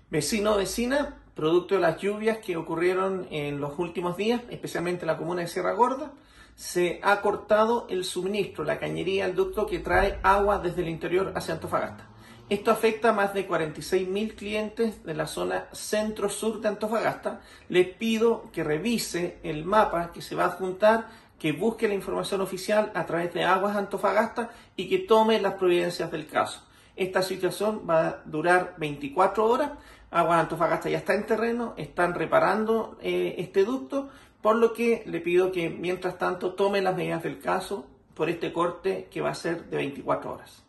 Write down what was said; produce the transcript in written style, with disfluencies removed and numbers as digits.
Vecino o vecina, producto de las lluvias que ocurrieron en los últimos días, especialmente en la comuna de Sierra Gorda, se ha cortado el suministro, la cañería, el ducto que trae agua desde el interior hacia Antofagasta. Esto afecta a más de 46.000 clientes de la zona centro-sur de Antofagasta. Les pido que revise el mapa que se va a adjuntar, que busque la información oficial a través de Aguas Antofagasta y que tome las providencias del caso. Esta situación va a durar 24 horas. Aguas Antofagasta ya está en terreno, están reparando este ducto, por lo que le pido que mientras tanto tome las medidas del caso por este corte que va a ser de 24 horas.